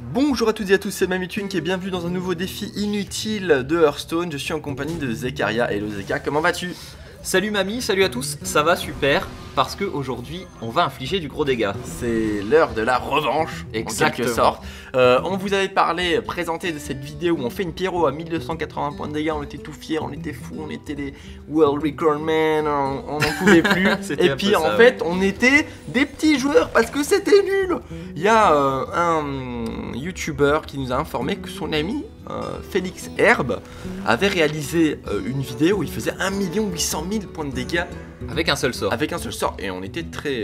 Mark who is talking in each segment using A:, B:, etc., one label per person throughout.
A: Bonjour à toutes et à tous, c'est Mamitune et bienvenue dans un nouveau défi inutile de Hearthstone. Je suis en compagnie de Zekaria. Hello Zeka, comment vas-tu?
B: Salut mamie, salut à tous, ça va super, parce qu'aujourd'hui on va infliger du gros dégât.
A: C'est l'heure de la revanche,
B: exactement.
A: En quelque sorte. On vous avait présenté de cette vidéo où on fait une Pyro à 1280 points de dégâts, on était tout fiers, on était fous, on était les World Record Men, on n'en pouvait plus. Et puis en fait on était des petits joueurs parce que c'était nul. Il y a un YouTuber qui nous a informé que son ami Félix Herbe avait réalisé une vidéo où il faisait 1 800 000 points de dégâts
B: avec un seul sort.
A: Avec un seul sort, et on était très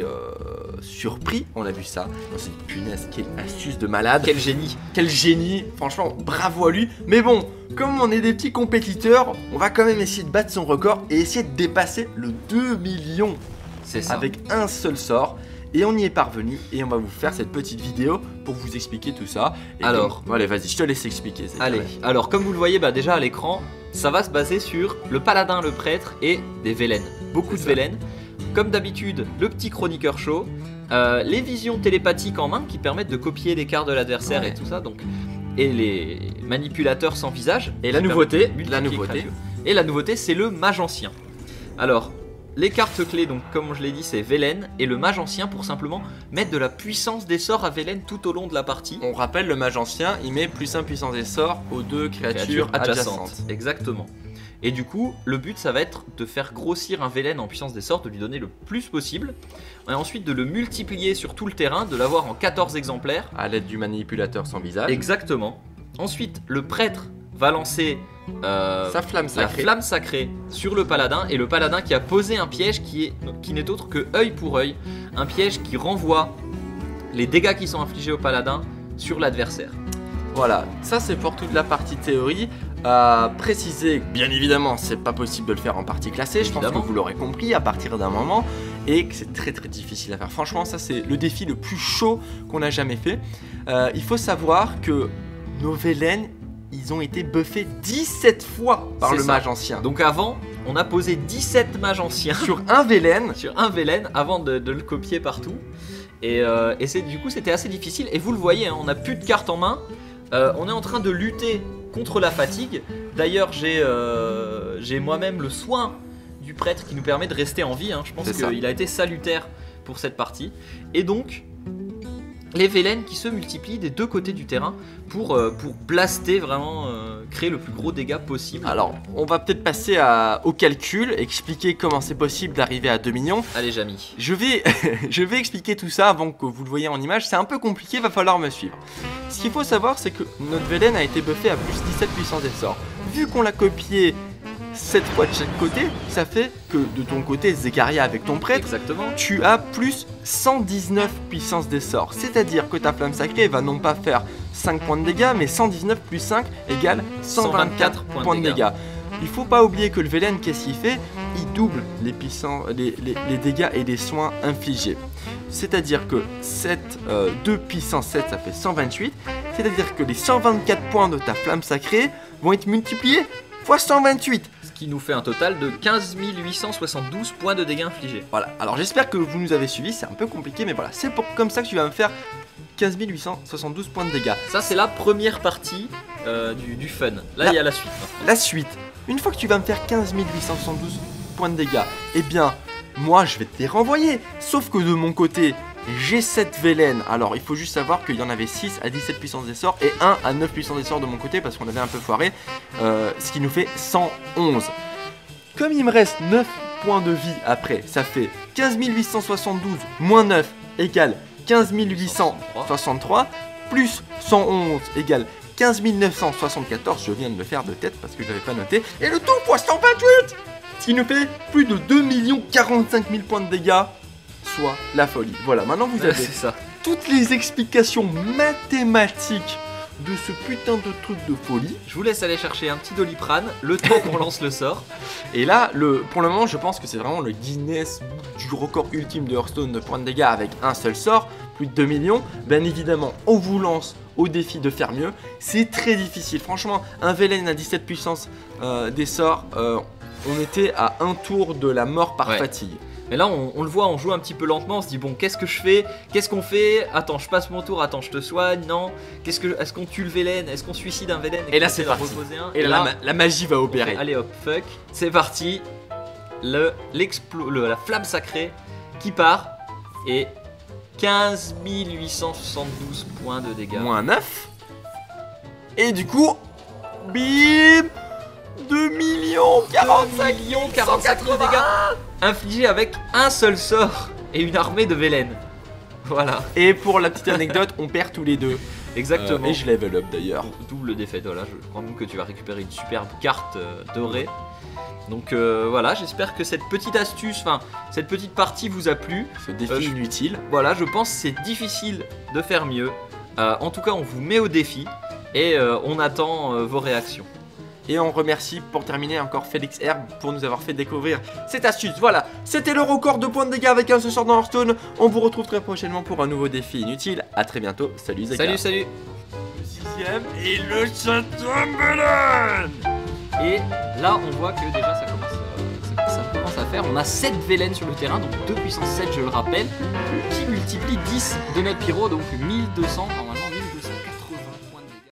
A: surpris, on a vu ça. On s'est dit punaise, quelle astuce de malade.
B: Quel génie.
A: Quel génie, franchement bravo à lui. Mais bon, comme on est des petits compétiteurs, on va quand même essayer de battre son record et essayer de dépasser le 2 millions.
B: C'est ça.
A: Avec un seul sort. Et on y est parvenu et on va vous faire cette petite vidéo pour vous expliquer tout ça. Et
B: alors,
A: allez, vas-y, je te laisse expliquer.
B: Allez, alors comme vous le voyez déjà à l'écran, ça va se baser sur le paladin, le prêtre et des vélènes. Beaucoup de vélènes. Comme d'habitude, le petit chroniqueur show, les visions télépathiques en main qui permettent de copier les cartes de l'adversaire et tout ça. Donc, et les manipulateurs sans visage.
A: Et la nouveauté,
B: Et la nouveauté, c'est le mage ancien. Alors, les cartes clés, donc comme je l'ai dit, c'est Velen et le mage ancien pour simplement mettre de la puissance des sorts à Velen tout au long de la partie.
A: On rappelle, le mage ancien, il met +1 puissance des sorts aux deux créatures adjacentes.
B: Exactement. Et du coup, le but, ça va être de faire grossir un Velen en puissance des sorts, de lui donner le plus possible. Et ensuite, de le multiplier sur tout le terrain, de l'avoir en 14 exemplaires.
A: À l'aide du manipulateur sans visage.
B: Exactement. Ensuite, le prêtre va lancer
A: sa flamme sacrée.
B: La flamme sacrée sur le paladin, et le paladin qui a posé un piège qui n'est autre que œil pour œil, un piège qui renvoie les dégâts qui sont infligés au paladin sur l'adversaire.
A: Voilà, ça c'est pour toute la partie théorie. Préciser, bien évidemment, c'est pas possible de le faire en partie classée, je pense que vous l'aurez compris à partir d'un moment, et que c'est très difficile à faire. Franchement, ça c'est le défi le plus chaud qu'on a jamais fait. Il faut savoir que nos Vélènes, ils ont été buffés 17 fois par le mage ancien.
B: Donc avant, on a posé 17 mages anciens
A: sur un Vélène.
B: Sur un Vélène avant de le copier partout. Et du coup, c'était assez difficile. Et vous le voyez, hein, on n'a plus de cartes en main. On est en train de lutter contre la fatigue. D'ailleurs, j'ai moi-même le soin du prêtre qui nous permet de rester en vie. Hein. Je pense qu'il a été salutaire pour cette partie. Et donc, les Vélènes qui se multiplient des deux côtés du terrain pour blaster vraiment, créer le plus gros dégât possible.
A: Alors, on va peut-être passer au calcul, expliquer comment c'est possible d'arriver à 2 millions.
B: Allez, Jamy.
A: Je vais expliquer tout ça avant que vous le voyez en image. C'est un peu compliqué, va falloir me suivre. Ce qu'il faut savoir, c'est que notre Vélène a été buffé à plus 17 puissance des sorts. Vu qu'on l'a copié 7 fois de chaque côté, ça fait que de ton côté, Zekaria avec ton prêtre, tu as plus 119 puissance des sorts. C'est-à-dire que ta flamme sacrée va non pas faire 5 points de dégâts, mais 119 plus 5 égale 124 points de dégâts. Il faut pas oublier que le Vélène, qu'est-ce qu'il fait? Il double les dégâts et les soins infligés. C'est-à-dire que 2 puissance 7, ça fait 128. C'est-à-dire que les 124 points de ta flamme sacrée vont être multipliés fois 128.
B: Ce qui nous fait un total de 15 872 points de dégâts infligés.
A: Voilà, alors j'espère que vous nous avez suivis, c'est un peu compliqué, mais voilà, c'est comme ça que tu vas me faire 15 872 points de dégâts.
B: Ça, c'est la première partie du fun. Là, il y a la suite.
A: La suite, une fois que tu vas me faire 15 872 points de dégâts, eh bien, moi, je vais te les renvoyer. Sauf que de mon côté, j'ai 7 Vélènes. Alors, il faut juste savoir qu'il y en avait 6 à 17 puissance des sorts et 1 à 9 puissance des sorts de mon côté parce qu'on avait un peu foiré, ce qui nous fait 111. Comme il me reste 9 points de vie après, ça fait 15 872 moins 9 égale 15 863 plus 111 égale 15 974. Je viens de le faire de tête parce que je n'avais pas noté. Et le tout fois 128, ce qui nous fait plus de 2 045 000 points de dégâts. Soit la folie. Voilà, maintenant vous avez toutes les explications mathématiques de ce putain de truc de folie.
B: Je vous laisse aller chercher un petit Doliprane, le temps qu'on lance le sort.
A: Et là, pour le moment, je pense que c'est vraiment le Guinness du record ultime de Hearthstone de points de dégâts avec un seul sort, plus de 2 millions. Bien évidemment, on vous lance au défi de faire mieux. C'est très difficile. Franchement, un Vélène à 17 puissance des sorts, on était à un tour de la mort par fatigue.
B: Mais là on le voit, on joue un petit peu lentement, on se dit bon qu'est-ce que je fais, qu'est-ce qu'on fait, attends je passe mon tour, attends je te soigne, non, est-ce qu'on tue le Velen, est-ce qu'on suicide un Velen
A: Et là c'est parti. Et là la magie va opérer.
B: Allez hop, fuck, c'est parti, la flamme sacrée qui part et 15 872 points de dégâts.
A: Moins 9. Et du coup, bim, 2 45 000
B: dégâts infligés avec un seul sort et une armée de Velen. Voilà.
A: Et pour la petite anecdote, on perd tous les deux.
B: Exactement.
A: Et je level up d'ailleurs.
B: Double défaite, voilà, je crois même que tu vas récupérer une superbe carte dorée. Donc voilà, j'espère que cette petite astuce, enfin cette petite partie vous a plu.
A: Ce défi inutile.
B: Voilà, je pense que c'est difficile de faire mieux. En tout cas, on vous met au défi et on attend vos réactions.
A: Et on remercie pour terminer encore Félix Herbe pour nous avoir fait découvrir cette astuce. Voilà, c'était le record de points de dégâts avec un seul sort dans Hearthstone. On vous retrouve très prochainement pour un nouveau défi inutile. A très bientôt, salut Zeka.
B: Salut.
A: Le 6ème et le 7ème Velen.
B: Et là on voit que déjà ça commence à faire. On a 7 Velen sur le terrain, donc 2 puissance 7 je le rappelle, qui multiplie 10 de notre pyro, donc 1200 normalement.